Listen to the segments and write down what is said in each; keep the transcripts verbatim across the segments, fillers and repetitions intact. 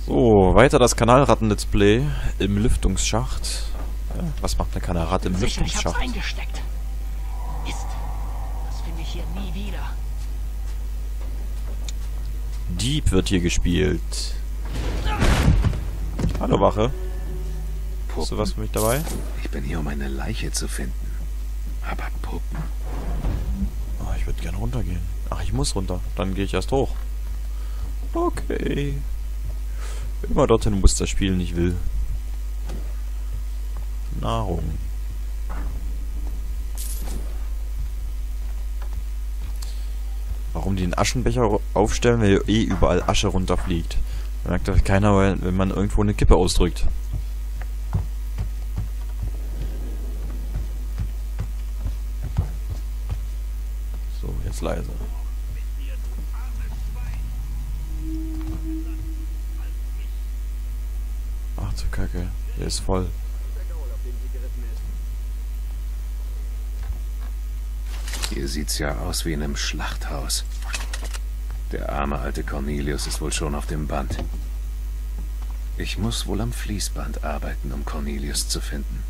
So, weiter das Kanalratten-Let's-Play im Lüftungsschacht. Ja, was macht eine Kanalratte im Sicher, ich Lüftungsschacht? hab's eingesteckt. Mist. Das finde ich hier nie wieder. Dieb wird hier gespielt. Hallo Wache. Hast du was für mich dabei? Ich bin hier, um eine Leiche zu finden. Aber Puppen. Oh, ich würde gerne runtergehen. Ach, ich muss runter. Dann gehe ich erst hoch. Okay. Immer dorthin, wo es das Spiel nicht will. Nahrung. Warum die den Aschenbecher aufstellen, weil eh überall Asche runterfliegt. Merkt doch keiner, weil, wenn man irgendwo eine Kippe ausdrückt. So, jetzt leise. Ach du Kacke, der ist voll. Hier sieht's ja aus wie in einem Schlachthaus. Der arme alte Cornelius ist wohl schon auf dem Band. Ich muss wohl am Fließband arbeiten, um Cornelius zu finden.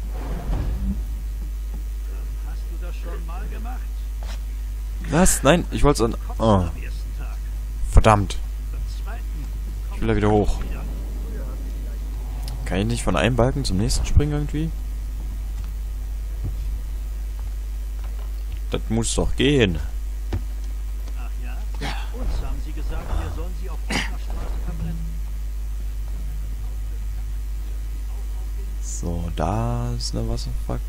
Hast du das schon mal gemacht? Was? Nein, ich wollte es an... Oh, Am ersten Tag. verdammt. Am zweiten. Ich will da wieder hoch. Kann ich nicht von einem Balken zum nächsten springen irgendwie? Das muss doch gehen. Ach ja? Ja. Uns haben sie gesagt, wir sollen sie auf offener Straße verbrennen. So, da ist eine Wasserfall.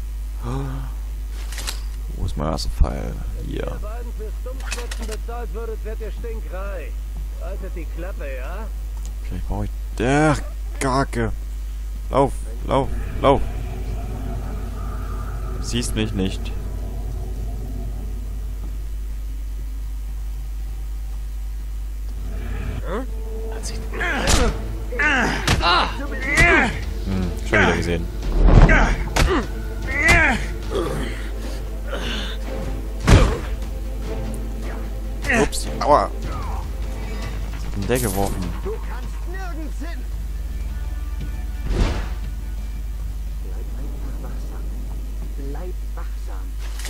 Wo ist mein Wasserfall? Hier. Wenn ihr beiden fürs Dummschwätzen bezahlt würdet, wärt ihr stinkreich. Haltet die Klappe, ja? Vielleicht brauche ich... Der Kacke. Lauf, lauf, lauf. Siehst mich nicht. Hm, schon wieder gesehen. Ups, aua. Was hat denn der geworfen? Du kannst nirgends hin. Bleib einfach wachsam. Bleib wachsam.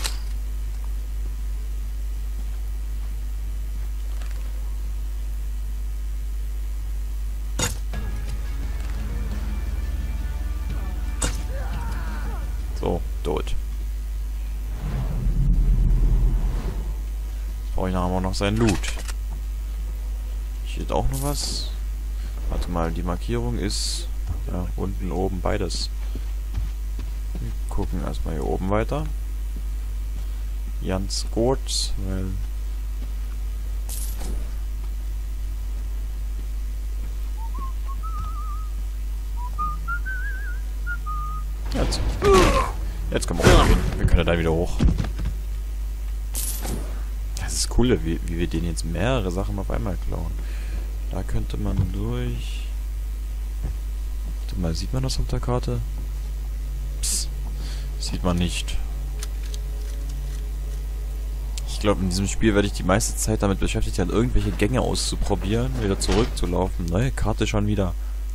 So, tot. Jetzt brauche ich nachher noch seinen Loot. Hier steht auch noch was. Warte mal, die Markierung ist ja, unten, oben, beides. Wir gucken erstmal hier oben weiter. Ganz gut, weil... Jetzt. Jetzt können wir hochgehen. Wir können ja da wieder hoch. Das ist cool, wie, wie wir denen jetzt mehrere Sachen auf einmal klauen. Da könnte man durch... Warte mal, sieht man das auf der Karte? Psst. Sieht man nicht. Ich glaube, in diesem Spiel werde ich die meiste Zeit damit beschäftigt sein, irgendwelche Gänge auszuprobieren, wieder zurückzulaufen. Neue Karte schon wieder.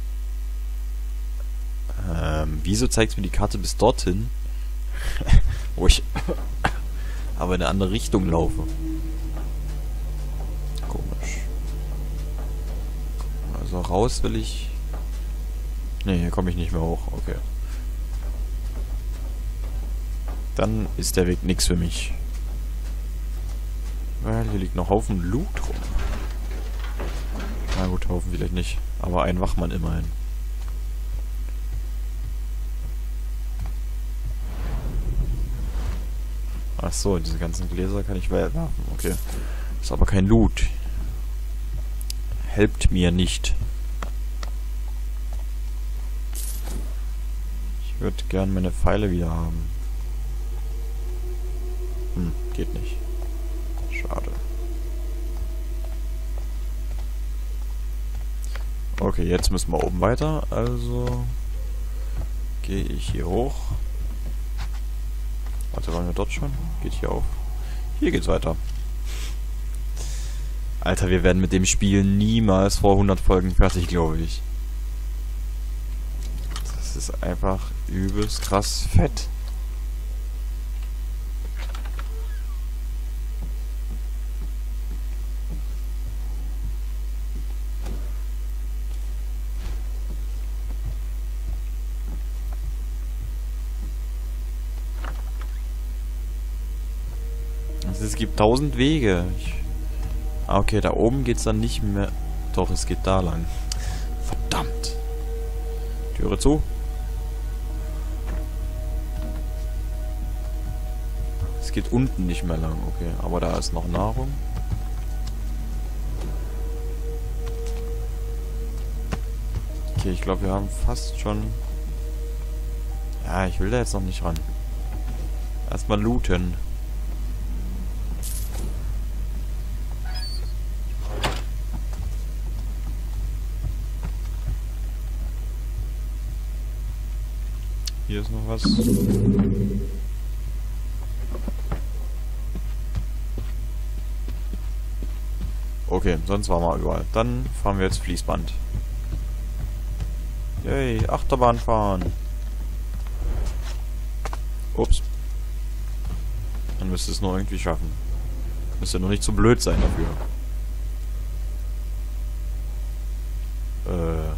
Ähm, wieso zeigt mir die Karte bis dorthin, wo ich aber in eine andere Richtung laufe? Komisch. Also raus will ich... Ne, hier komme ich nicht mehr hoch. Okay. Dann ist der Weg nix für mich. Weil hier liegt noch Haufen Loot rum. Na gut, Haufen vielleicht nicht. Aber ein Wachmann immerhin. Ach so, diese ganzen Gläser kann ich werfen. Okay. Ist aber kein Loot. Helpt mir nicht. Ich würde gern meine Pfeile wieder haben. Hm, geht nicht. Schade. Okay, jetzt müssen wir oben weiter. Also gehe ich hier hoch. Warte, waren wir dort schon? Geht hier auf. Hier geht's weiter. Alter, wir werden mit dem Spiel niemals vor hundert Folgen fertig, glaube ich. Das ist einfach übelst krass fett. Also es gibt tausend Wege. Ich Ah, okay, da oben geht's dann nicht mehr... Doch, es geht da lang. Verdammt. Türe zu. Es geht unten nicht mehr lang, okay. Aber da ist noch Nahrung. Okay, ich glaube, wir haben fast schon... Ja, ich will da jetzt noch nicht ran. Erstmal looten. Hier ist noch was. Okay, sonst waren wir überall. Dann fahren wir jetzt Fließband. Yay, Achterbahn fahren. Ups. Dann müsste es nur irgendwie schaffen. Müsste nur nicht zu blöd sein dafür.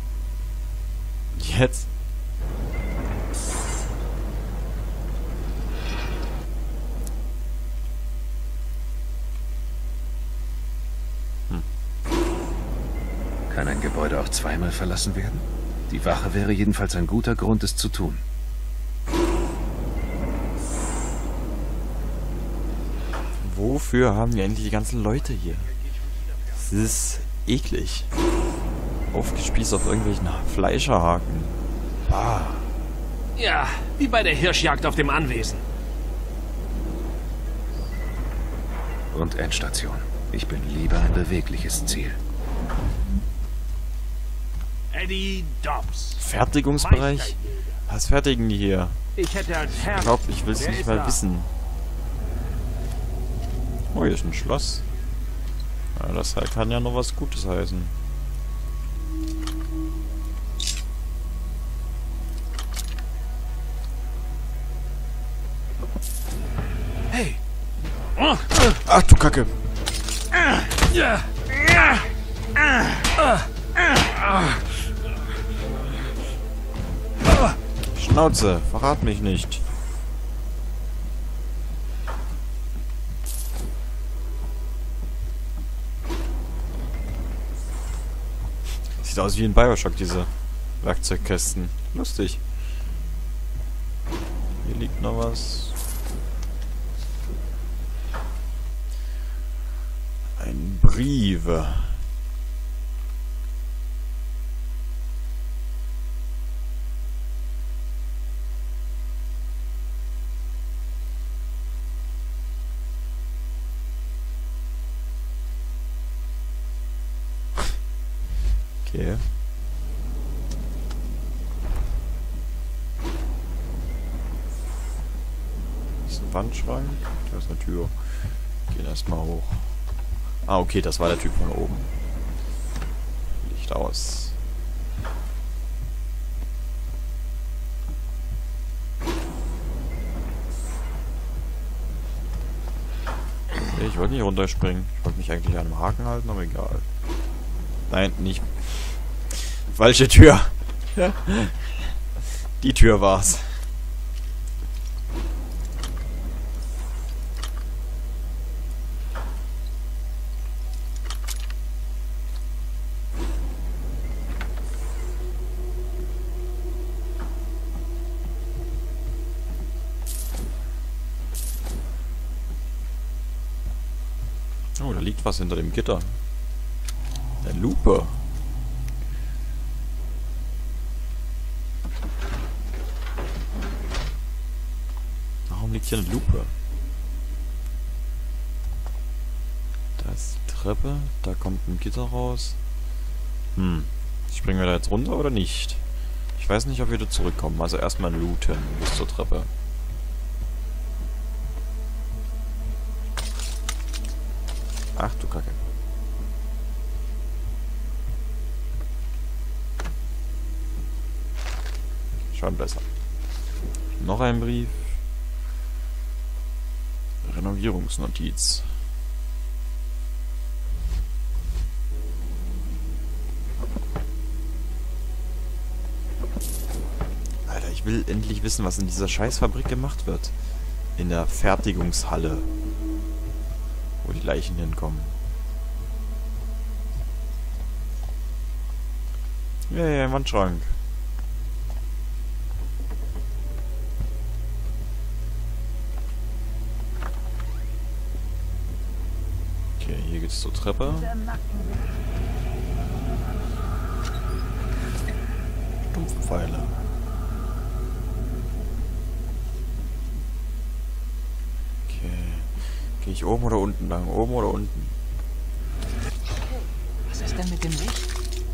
Äh. Jetzt? Kann ein Gebäude auch zweimal verlassen werden? Die Wache wäre jedenfalls ein guter Grund, es zu tun. Wofür haben wir endlich die ganzen Leute hier? Das ist eklig. Aufgespießt auf irgendwelchen Fleischerhaken. Ah. Ja, wie bei der Hirschjagd auf dem Anwesen. Und Endstation. Ich bin lieber ein bewegliches Ziel. Eddie Dobbs. Fertigungsbereich? Was fertigen die hier? Ich hätte als Herr... Ich glaube, ich will es Wer nicht ist mal da? wissen. Oh, hier ist ein Schloss. Ja, das halt kann ja noch was Gutes heißen. Hey. Ach du Kacke. Ja. Schnauze, verrat mich nicht. Sieht aus wie in Bioshock, diese Werkzeugkästen. Lustig. Hier liegt noch was. Ein Brief. Okay. Das ist ein Wandschrank. Da ist eine Tür. Gehen erstmal hoch. Ah, okay, das war der Typ von oben. Licht aus. Nee, ich wollte nicht runterspringen. Ich wollte mich eigentlich an einem Haken halten, aber egal. Nein, nicht. Falsche Tür. Die Tür war's. Oh, da liegt was hinter dem Gitter. Eine Lupe. Warum liegt hier eine Lupe? Da ist die Treppe. Da kommt ein Gitter raus. Hm. Springen wir da jetzt runter oder nicht? Ich weiß nicht, ob wir da zurückkommen. Also erstmal looten bis zur Treppe. Ach du Kacke. Schon besser. Noch ein Brief. Renovierungsnotiz. Alter, ich will endlich wissen, was in dieser Scheißfabrik gemacht wird. In der Fertigungshalle. Wo die Leichen hinkommen. Ja, ja, ein Wandschrank. Okay, hier geht's zur Treppe. Stumpfe Pfeile. Okay. Gehe ich oben oder unten lang? Oben oder unten? Was ist denn mit dem Licht?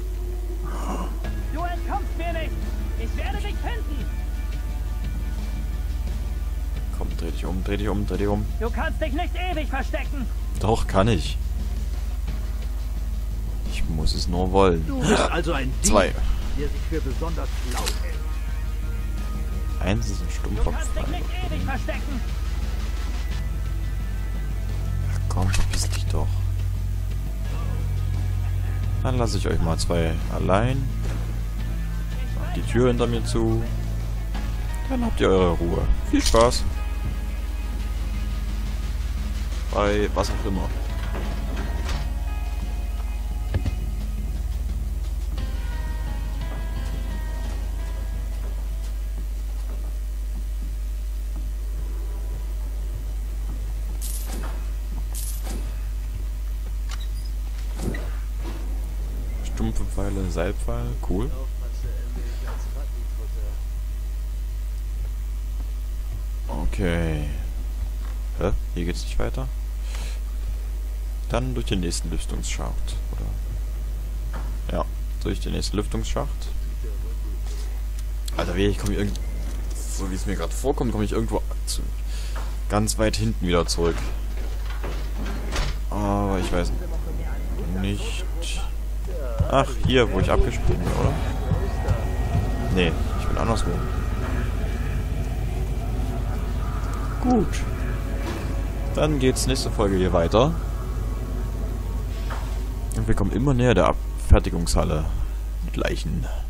Du entkommst mir nicht! Ich werde dich finden! Komm, dreh dich um, dreh dich um, dreh dich um. Du kannst dich nicht ewig verstecken! Doch, kann ich. Ich muss es nur wollen. Du bist also ein Dieb, Zwei. der sich für besonders schlau hält. Eins ist ein Du stumpfer kannst dich Pfeil. nicht ewig verstecken! Ach komm, verpiss dich doch. Dann lasse ich euch mal zwei allein. Mach die Tür hinter mir zu. Dann habt ihr eure Ruhe. Viel Spaß. Bei was auch immer. Stumpfe Pfeile, Seilpfeil, cool. Okay. Hä? Hier geht's nicht weiter? Dann durch den nächsten Lüftungsschacht, oder? Ja, durch den nächsten Lüftungsschacht. Alter, weh, ich komme irgend... So wie es mir gerade vorkommt, komme ich irgendwo zu... ganz weit hinten wieder zurück. Aber ich weiß nicht... Ach, hier, wo ich abgesprungen bin, oder? Nee, ich bin anderswo. Gut. Dann geht's nächste Folge hier weiter. Und wir kommen immer näher der Abfertigungshalle mit Leichen.